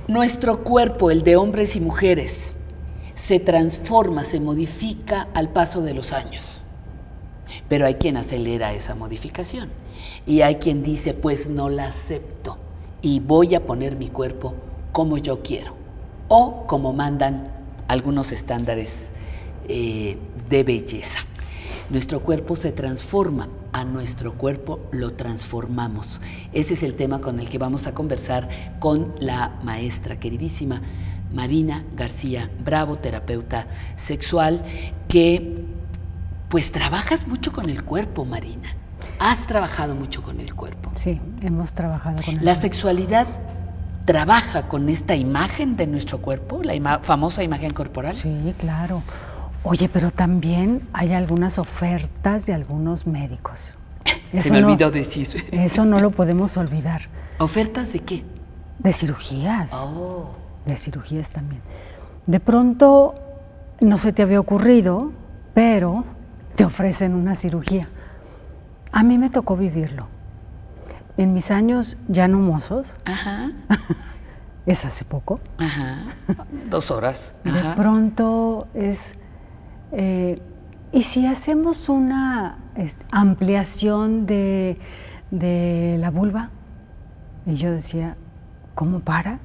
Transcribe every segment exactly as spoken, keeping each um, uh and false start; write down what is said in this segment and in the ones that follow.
Nuestro cuerpo, el de hombres y mujeres, se transforma, se modifica al paso de los años. Pero hay quien acelera esa modificación y hay quien dice, pues no la acepto y voy a poner mi cuerpo como yo quiero o como mandan algunos estándares eh, de belleza. Nuestro cuerpo se transforma, a nuestro cuerpo lo transformamos. Ese es el tema con el que vamos a conversar con la maestra queridísima Marina García Bravo, terapeuta sexual, que pues trabajas mucho con el cuerpo, Marina. Has trabajado mucho con el cuerpo. Sí, hemos trabajado con el cuerpo. La sexualidad trabaja con esta imagen de nuestro cuerpo, la ima- famosa imagen corporal. Sí, claro. Oye, pero también hay algunas ofertas de algunos médicos. Se Eso me no- olvidó decir. Eso no lo podemos olvidar. ¿Ofertas de qué? De cirugías. Oh. De cirugías también. De pronto, no se te había ocurrido, pero te ofrecen una cirugía. A mí me tocó vivirlo. En mis años ya no mozos, Ajá, es hace poco, ajá. Dos horas. de Ajá. pronto es, eh, ¿y si hacemos una este, ampliación de, de la vulva? Y yo decía, ¿cómo para?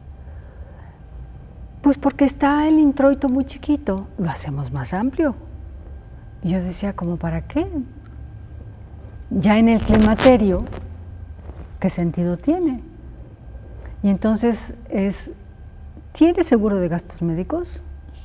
Pues porque está el introito muy chiquito, lo hacemos más amplio. Y yo decía, ¿cómo para qué? Ya en el climaterio, ¿qué sentido tiene? Y entonces es, ¿tiene seguro de gastos médicos?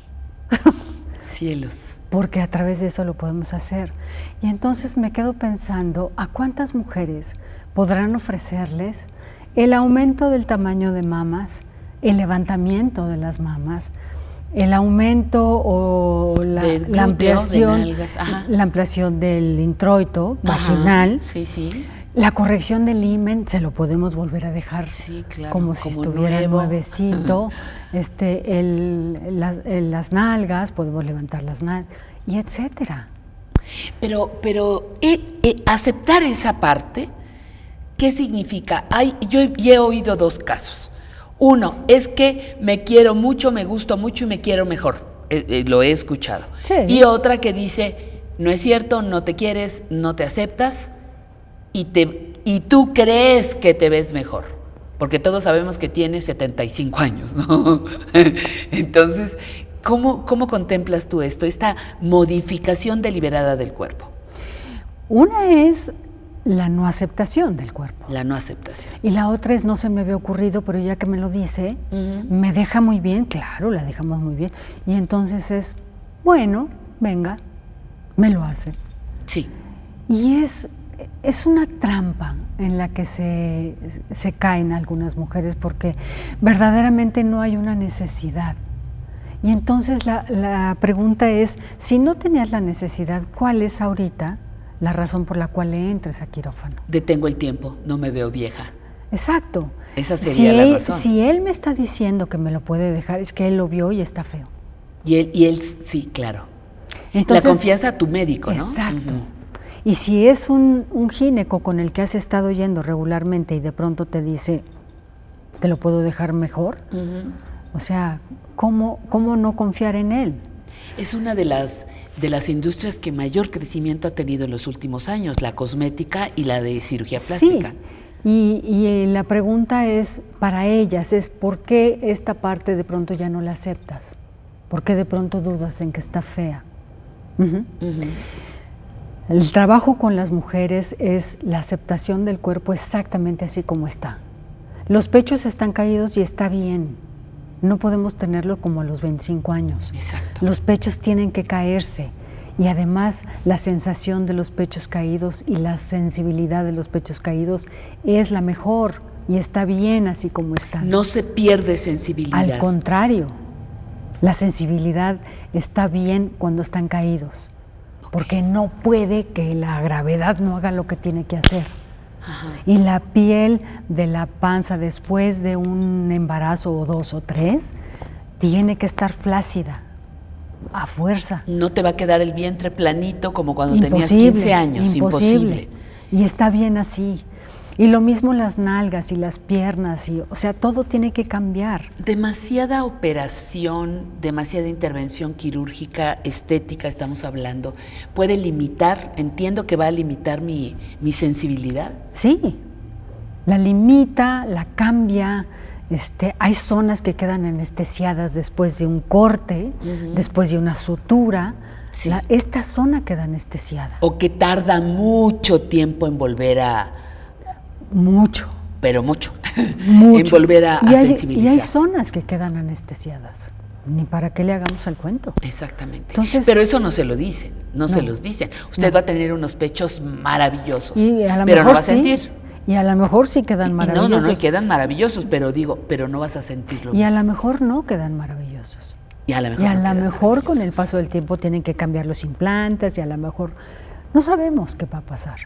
Cielos. Porque a través de eso lo podemos hacer. Y entonces me quedo pensando, ¿a cuántas mujeres podrán ofrecerles el aumento del tamaño de mamas, el levantamiento de las mamas, el aumento o la, Del la glúteo, ampliación, de nalgas, ajá. la ampliación del introito Ajá, vaginal, sí, sí. la corrección del himen, se lo podemos volver a dejar Sí, claro, como si como estuviera nuevo. nuevecito, este, el, las, el- las nalgas, podemos levantar las nalgas, y etcétera. Pero, pero eh, eh, aceptar esa parte, ¿qué significa? Hay, yo he, y he oído dos casos. Uno, es que me quiero mucho, me gusto mucho y me quiero mejor. Eh, eh, lo he escuchado. Sí. Y otra que dice, no es cierto, no te quieres, no te aceptas y, te, y tú crees que te ves mejor. Porque todos sabemos que tienes setenta y cinco años, ¿no? Entonces, ¿cómo, ¿cómo contemplas tú esto, esta modificación deliberada del cuerpo? Una es la no aceptación del cuerpo. La no aceptación. Y la otra es, no se me había ocurrido, pero ya que me lo dice, Ujú. me deja muy bien, claro, la dejamos muy bien. Y entonces es, bueno, venga, me lo hace. Sí. Y es, es una trampa en la que se, se caen algunas mujeres porque verdaderamente no hay una necesidad. Y entonces la, la pregunta es, si no tenías la necesidad, ¿cuál es ahorita la razón por la cual le entres a quirófano? Detengo el tiempo, no me veo vieja. Exacto. Esa sería si la él, razón. Si él me está diciendo que me lo puede dejar, es que él lo vio y está feo. Y él, y él sí, claro. Entonces, la confianza a tu médico, ¿no? Exacto. Ujú. Y si es un, un gineco con el que has estado yendo regularmente y de pronto te dice, ¿te lo puedo dejar mejor? Ujú. O sea, ¿cómo, cómo no confiar en él? Es una de las, de las industrias que mayor crecimiento ha tenido en los últimos años, la cosmética y la de cirugía plástica. Sí, y, y la pregunta es, para ellas, es ¿por qué esta parte de pronto ya no la aceptas? ¿Por qué de pronto dudas en que está fea? Ujú. Ujú. El trabajo con las mujeres es la aceptación del cuerpo exactamente así como está. Los pechos están caídos y está bien. No podemos tenerlo como a los veinticinco años. Exacto. Los pechos tienen que caerse y además la sensación de los pechos caídos y la sensibilidad de los pechos caídos es la mejor y está bien así como está. No se pierde sensibilidad. Al contrario, la sensibilidad está bien cuando están caídos, porque no puede que la gravedad no haga lo que tiene que hacer. Ajá. Y la piel de la panza después de un embarazo o dos o tres tiene que estar flácida, a fuerza. No te va a quedar el vientre planito como cuando Imposible, tenías quince años, imposible. imposible. Y está bien así. Y lo mismo las nalgas y las piernas, y, o sea, todo tiene que cambiar. Demasiada operación, demasiada intervención quirúrgica, estética, estamos hablando, ¿puede limitar, entiendo que va a limitar mi, mi sensibilidad? Sí, la limita, la cambia. Este, hay zonas que quedan anestesiadas después de un corte, uh-huh. después de una sutura. Sí. La, esta zona queda anestesiada. O que tarda mucho tiempo en volver a... Mucho. Pero mucho. Mucho. En volver a, a y hay, sensibilizarse. Y hay zonas que quedan anestesiadas. Ni para qué le hagamos al cuento. Exactamente. Entonces, pero eso no se lo dicen, no, no se los dicen. Usted no. va a tener unos pechos maravillosos, y a lo pero mejor no va a sentir. Sí. Y a lo mejor sí quedan maravillosos. Y no, no, no, y quedan maravillosos, pero digo, pero no vas a sentirlo. Y mismo. A lo mejor no quedan maravillosos. Y a lo mejor, y a no lo mejor con el paso del tiempo tienen que cambiar los implantes y a lo mejor no sabemos qué va a pasar.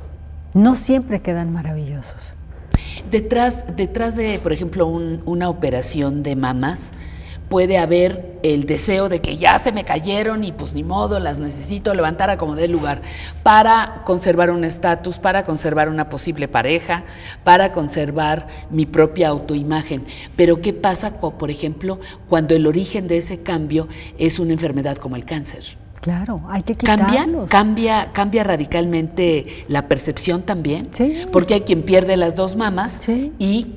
No siempre quedan maravillosos. Detrás, detrás de, por ejemplo, un, una operación de mamas, puede haber el deseo de que ya se me cayeron y pues ni modo, las necesito levantar a como dé lugar, para conservar un estatus, para conservar una posible pareja, para conservar mi propia autoimagen. Pero ¿qué pasa, por ejemplo, cuando el origen de ese cambio es una enfermedad como el cáncer? Claro, hay que quitarlos. ¿Cambia, cambia, cambia radicalmente la percepción también? Sí. Porque hay quien pierde las dos mamas sí. y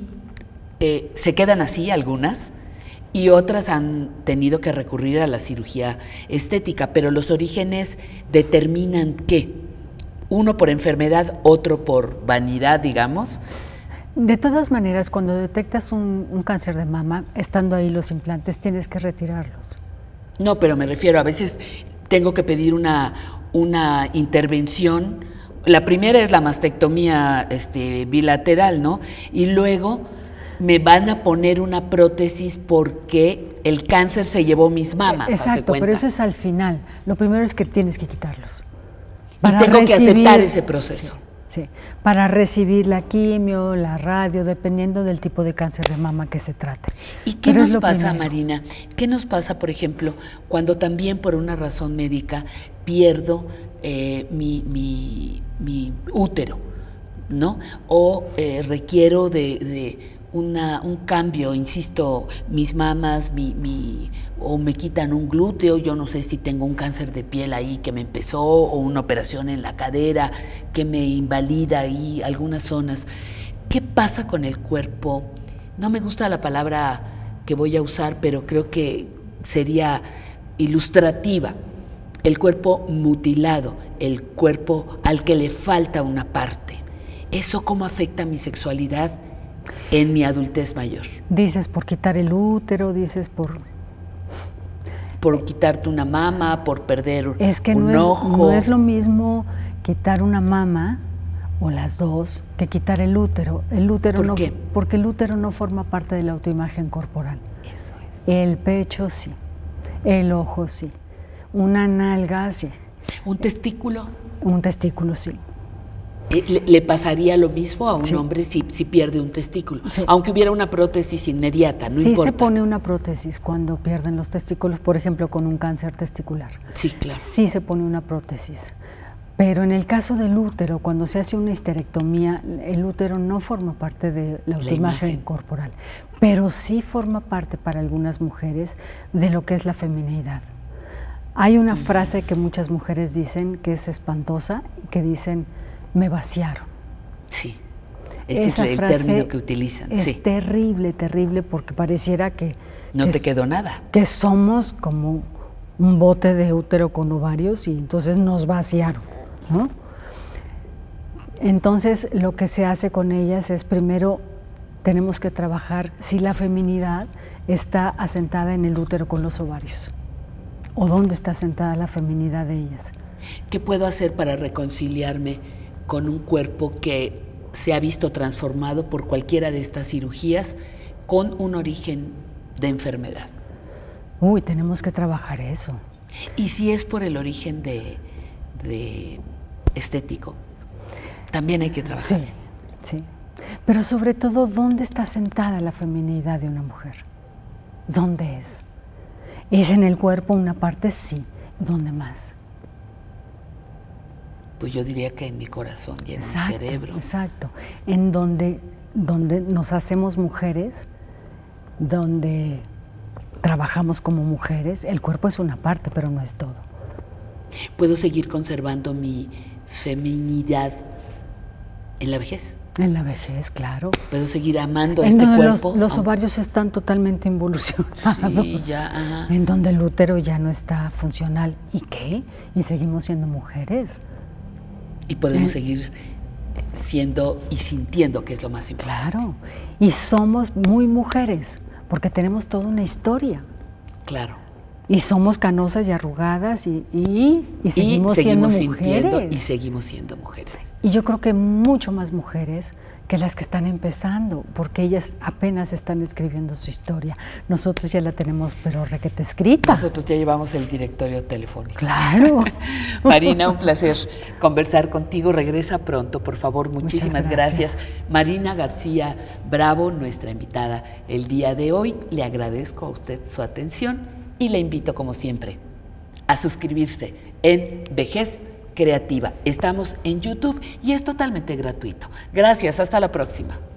eh, se quedan así algunas, y otras han tenido que recurrir a la cirugía estética, pero los orígenes determinan qué, uno por enfermedad, otro por vanidad, digamos. De todas maneras, cuando detectas un, un cáncer de mama, estando ahí los implantes, tienes que retirarlos. No, pero me refiero, a veces tengo que pedir una, una intervención. La primera es la mastectomía este, bilateral, ¿no? Y luego me van a poner una prótesis porque el cáncer se llevó mis mamas. Exacto, pero eso es al final. Lo primero es que tienes que quitarlos. Para y tengo recibir, que aceptar ese proceso. Sí, sí, para recibir la quimio, la radio, dependiendo del tipo de cáncer de mama que se trate. ¿Y qué pero nos pasa, primero. Marina? ¿Qué nos pasa, por ejemplo, cuando también por una razón médica pierdo eh, mi, mi, mi útero, ¿no? O eh, requiero de... de Una, un cambio, insisto, mis mamas, mi, mi, o me quitan un glúteo, yo no sé si tengo un cáncer de piel ahí que me empezó, o una operación en la cadera que me invalida ahí algunas zonas. ¿Qué pasa con el cuerpo? No me gusta la palabra que voy a usar, pero creo que sería ilustrativa. El cuerpo mutilado, el cuerpo al que le falta una parte. ¿Eso cómo afecta a mi sexualidad en mi adultez mayor? Dices por quitar el útero, dices por... Por quitarte una mama, por perder es que un no es, ojo. No es lo mismo quitar una mama, o las dos, que quitar el útero. El útero ¿Por no, qué? Porque el útero no forma parte de la autoimagen corporal. Eso es. El pecho sí, el ojo sí, una nalga sí. ¿Un testículo? Un testículo sí. ¿Le, le pasaría lo mismo a un sí. hombre si, si pierde un testículo? Sí. Aunque hubiera una prótesis inmediata, no sí importa. Sí se pone una prótesis cuando pierden los testículos, por ejemplo, con un cáncer testicular. Sí, claro. Sí se pone una prótesis. Pero en el caso del útero, cuando se hace una histerectomía, el útero no forma parte de la autoimagen corporal, pero sí forma parte para algunas mujeres de lo que es la feminidad. Hay una mm. frase que muchas mujeres dicen que es espantosa, que dicen... me vaciaron. Sí, ese Esa es el término que utilizan. Es sí. terrible, terrible, porque pareciera que... No que te quedó nada. Que somos como un bote de útero con ovarios y entonces nos vaciaron, ¿no? Entonces lo que se hace con ellas es primero tenemos que trabajar si la feminidad está asentada en el útero con los ovarios o dónde está asentada la feminidad de ellas. ¿Qué puedo hacer para reconciliarme con un cuerpo que se ha visto transformado por cualquiera de estas cirugías con un origen de enfermedad? Uy, tenemos que trabajar eso. ¿Y si es por el origen de, de estético? También hay que trabajar. Sí, sí. Pero sobre todo, ¿dónde está sentada la feminidad de una mujer? ¿Dónde es? ¿Es en el cuerpo una parte? Sí. ¿Dónde más? Pues yo diría que en mi corazón y en Exacto, mi cerebro. Exacto, en donde, donde nos hacemos mujeres, donde trabajamos como mujeres, el cuerpo es una parte, pero no es todo. ¿Puedo seguir conservando mi feminidad en la vejez? En la vejez, claro. ¿Puedo seguir amando en este donde cuerpo? Los, los Oh. ovarios están totalmente involucionados. Sí, ya, ajá. En donde el útero ya no está funcional. ¿Y qué? Y seguimos siendo mujeres. Y podemos Eh. seguir siendo y sintiendo que es lo más importante. Claro. Y somos muy mujeres, porque tenemos toda una historia. Claro. Y somos canosas y arrugadas y, y, y seguimos, y siendo seguimos sintiendo mujeres. y seguimos siendo mujeres. Y yo creo que mucho más mujeres que las que están empezando, porque ellas apenas están escribiendo su historia. Nosotros ya la tenemos, pero requete escrita. Nosotros ya llevamos el directorio telefónico. Claro. Marina, un placer conversar contigo. Regresa pronto, por favor. Muchísimas gracias. gracias. Marina García Bravo, nuestra invitada el día de hoy. Le agradezco a usted su atención y le invito, como siempre, a suscribirse en Vejez Creativa. Estamos en YouTube y es totalmente gratuito. Gracias, hasta la próxima.